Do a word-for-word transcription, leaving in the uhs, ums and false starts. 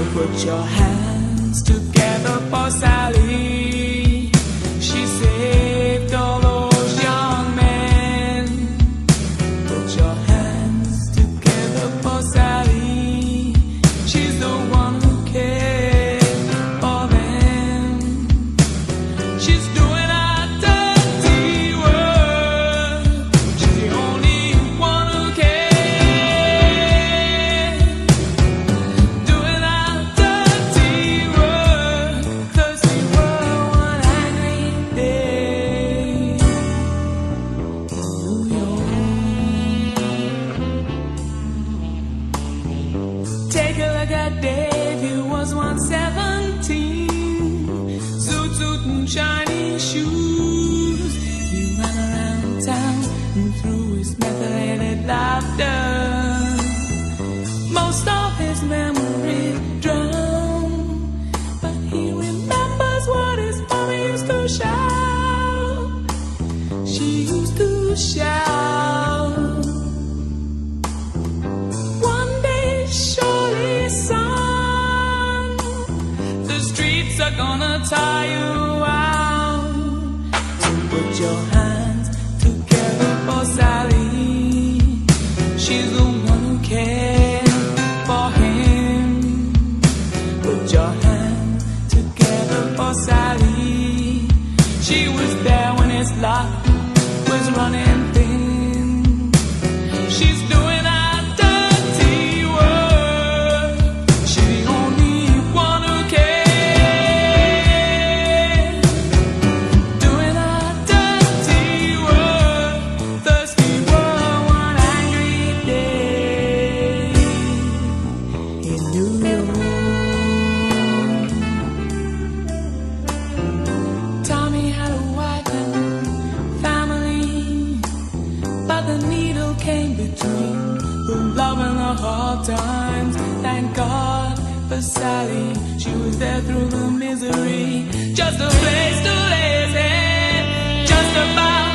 Put your hands together for Sally. She saved all those young men. Put your hands together for Sally. She's the one who cares for them. She's doing our dirty work. She's the only one who cares. Doing our dirty work, 'cause we were one angry day. New York. Take a look at Dave, he was once seventeen. Zoot suit and shiny shoes. He ran around town and threw his methylated laughter. Most of his memories drown, but he remembers what his mama used to shout. She used to shout. One day, surely, son, the streets are gonna tire you out. So put your hands together for Sally. She's the one who cares for him. Put your hands together for Sally. She was there when his luck was running thin. She's doing our dirty work. She's the only one who cares. Doing our dirty work. Thirsty were one angry day in New York. Tommy had a wife and family, but the needle came between the love and the hard times. Thank God for Sally, she was there through the misery. Just a place to lay his head, just about